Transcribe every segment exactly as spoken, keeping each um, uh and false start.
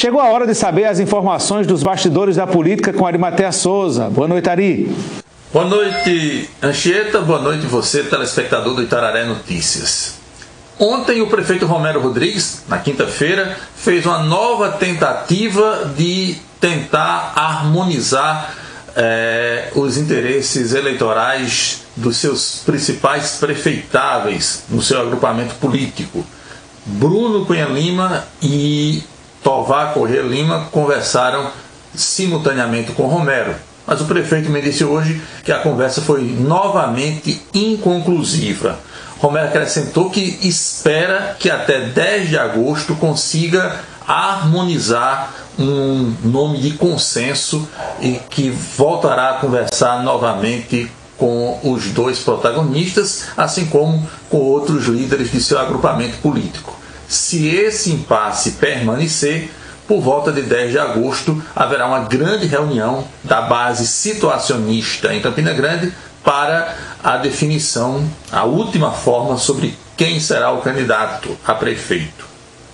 Chegou a hora de saber as informações dos bastidores da política com Arimatea Souza. Boa noite, Ari. Boa noite, Anchieta. Boa noite você, telespectador do Itararé Notícias. Ontem o prefeito Romero Rodrigues, na quinta-feira, fez uma nova tentativa de tentar harmonizar eh, os interesses eleitorais dos seus principais prefeitáveis no seu agrupamento político. Bruno Cunha Lima e Tovar Corrêa Lima conversaram simultaneamente com Romero, mas o prefeito me disse hoje que a conversa foi novamente inconclusiva. Romero acrescentou que espera que até dez de agosto consiga harmonizar um nome de consenso e que voltará a conversar novamente com os dois protagonistas, assim como com outros líderes de seu agrupamento político. Se esse impasse permanecer, por volta de dez de agosto haverá uma grande reunião da base situacionista em Campina Grande para a definição, a última forma sobre quem será o candidato a prefeito.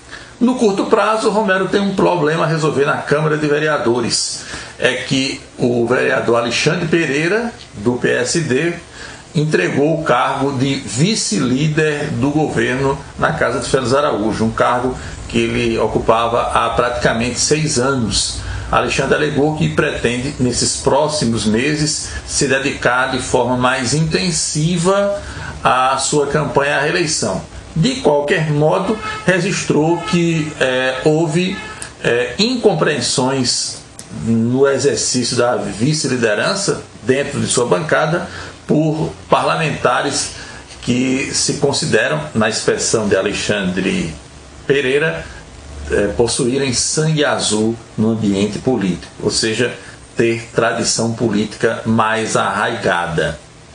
No curto prazo, Romero tem um problema a resolver na Câmara de Vereadores. É que o vereador Alexandre Pereira, do P S D, entregou o cargo de vice-líder do governo na Casa de Félix Araújo, um cargo que ele ocupava há praticamente seis anos. Alexandre alegou que pretende, nesses próximos meses, se dedicar de forma mais intensiva à sua campanha à reeleição. De qualquer modo, registrou que é, houve é, incompreensões no exercício da vice-liderança dentro de sua bancada por parlamentares que se consideram, na expressão de Alexandre Pereira, é, possuírem sangue azul no ambiente político, ou seja, ter tradição política mais arraigada.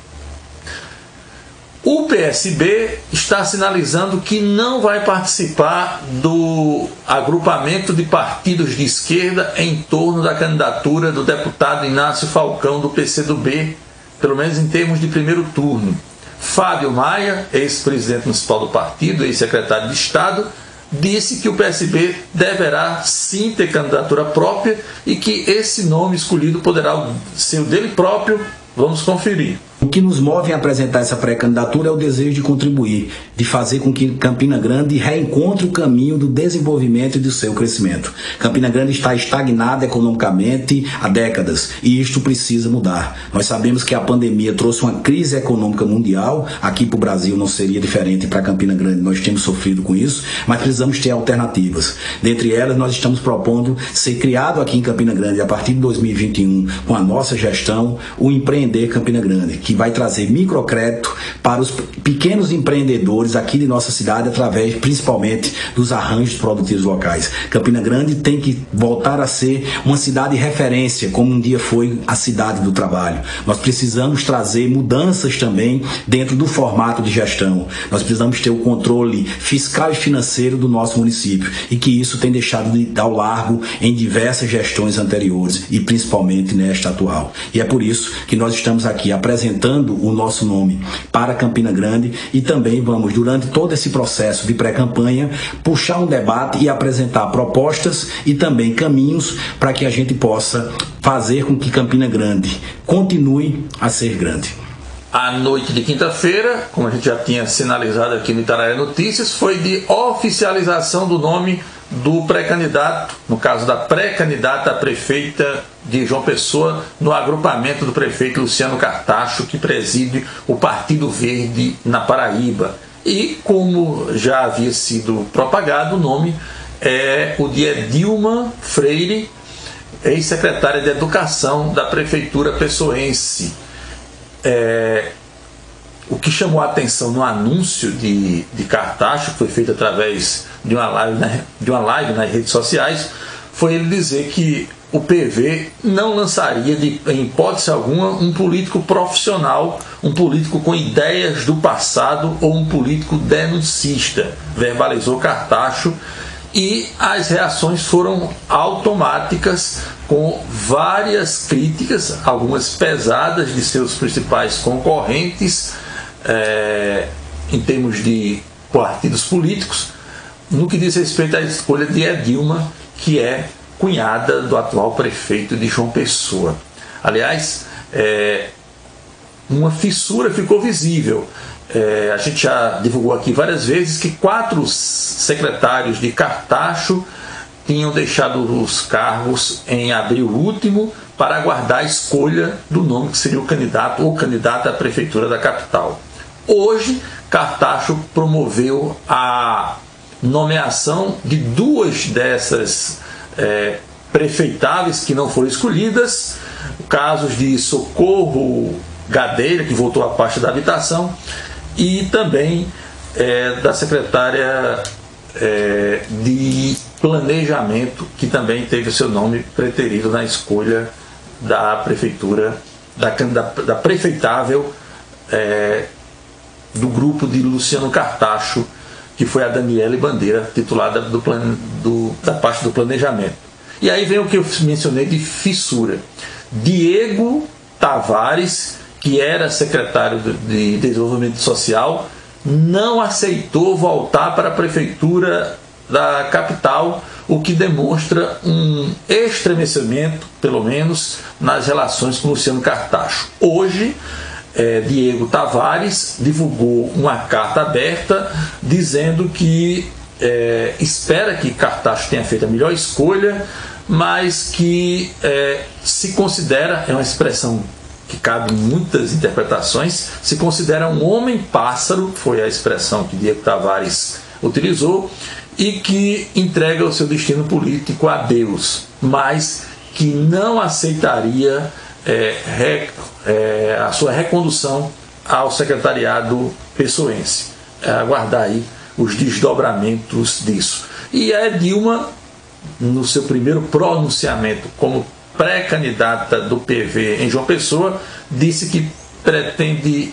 O P S B está sinalizando que não vai participar do agrupamento de partidos de esquerda em torno da candidatura do deputado Inácio Falcão, do P C do B, pelo menos em termos de primeiro turno. Fábio Maia, ex-presidente municipal do partido, ex-secretário de Estado, disse que o P S B deverá sim ter candidatura própria e que esse nome escolhido poderá ser o dele próprio. Vamos conferir. O que nos move a apresentar essa pré-candidatura é o desejo de contribuir, de fazer com que Campina Grande reencontre o caminho do desenvolvimento e do seu crescimento. Campina Grande está estagnada economicamente há décadas e isto precisa mudar. Nós sabemos que a pandemia trouxe uma crise econômica mundial, aqui para o Brasil não seria diferente, para Campina Grande nós temos sofrido com isso, mas precisamos ter alternativas. Dentre elas, nós estamos propondo ser criado aqui em Campina Grande, a partir de dois mil e vinte e um, com a nossa gestão, o Empreender Campina Grande, que vai trazer microcrédito para os pequenos empreendedores aqui de nossa cidade, através principalmente dos arranjos produtivos locais. Campina Grande tem que voltar a ser uma cidade referência, como um dia foi a cidade do trabalho. Nós precisamos trazer mudanças também dentro do formato de gestão. Nós precisamos ter o controle fiscal e financeiro do nosso município, e que isso tem deixado de dar o largo em diversas gestões anteriores e principalmente nesta atual. E é por isso que nós estamos aqui apresentando o nosso nome para Campina Grande e também vamos, durante todo esse processo de pré-campanha, puxar um debate e apresentar propostas e também caminhos para que a gente possa fazer com que Campina Grande continue a ser grande. A noite de quinta-feira, como a gente já tinha sinalizado aqui no Itararé Notícias, foi de oficialização do nome do pré-candidato, no caso da pré-candidata a prefeita de João Pessoa, no agrupamento do prefeito Luciano Cartacho, que preside o Partido Verde na Paraíba. E, como já havia sido propagado, o nome é o de Edilma Freire, ex-secretária de Educação da Prefeitura Pessoense. É, o que chamou a atenção no anúncio de, de Cartacho, que foi feito através de uma, live, de uma live nas redes sociais, foi ele dizer que o P V não lançaria, de, em hipótese alguma, um político profissional, um político com ideias do passado ou um político denuncista, verbalizou Cartacho, e as reações foram automáticas, com várias críticas, algumas pesadas de seus principais concorrentes, é, em termos de partidos políticos, no que diz respeito à escolha de Edilma, que é cunhada do atual prefeito de João Pessoa. Aliás, é, uma fissura ficou visível. É, a gente já divulgou aqui várias vezes que quatro secretários de Cartacho tinham deixado os cargos em abril último para aguardar a escolha do nome que seria o candidato ou candidata à prefeitura da capital. Hoje, Cartacho promoveu a nomeação de duas dessas é, prefeitáveis que não foram escolhidas, casos de Socorro Gadeira, que voltou à pasta da habitação, e também é, da secretária é, de planejamento, que também teve o seu nome preterido na escolha da prefeitura, da, da, da prefeitável é, do grupo de Luciano Cartacho, que foi a Daniele Bandeira, titulada do plan, do, da parte do planejamento. E aí vem o que eu mencionei de fissura. Diego Tavares, que era secretário de Desenvolvimento Social, não aceitou voltar para a prefeitura da capital, o que demonstra um estremecimento, pelo menos, nas relações com Luciano Cartacho. Hoje, é, Diego Tavares divulgou uma carta aberta dizendo que é, espera que Cartacho tenha feito a melhor escolha, mas que é, se considera, é uma expressão que cabe em muitas interpretações, se considera um homem-pássaro, foi a expressão que Diego Tavares utilizou, e que entrega o seu destino político a Deus, mas que não aceitaria é, re, é, a sua recondução ao secretariado pessoense. É, aguardar aí os desdobramentos disso. E a Dilma, no seu primeiro pronunciamento como pré-candidata do P V em João Pessoa, disse que pretende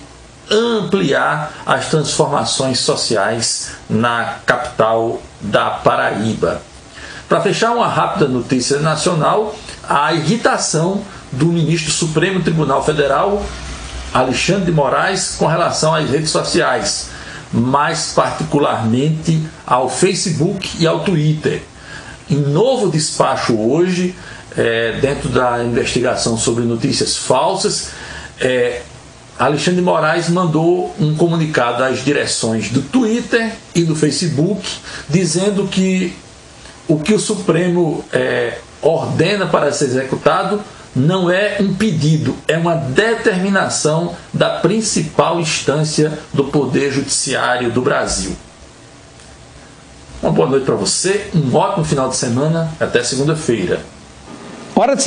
ampliar as transformações sociais na capital da Paraíba. Para fechar, uma rápida notícia nacional: a irritação do ministro do Supremo Tribunal Federal, Alexandre de Moraes, com relação às redes sociais, mais particularmente ao Facebook e ao Twitter. Em novo despacho hoje, é, dentro da investigação sobre notícias falsas, é, Alexandre de Moraes mandou um comunicado às direções do Twitter e do Facebook, dizendo que o que o Supremo é, ordena para ser executado não é um pedido, é uma determinação da principal instância do Poder Judiciário do Brasil. Uma boa noite para você, um ótimo final de semana, até segunda-feira. Hora de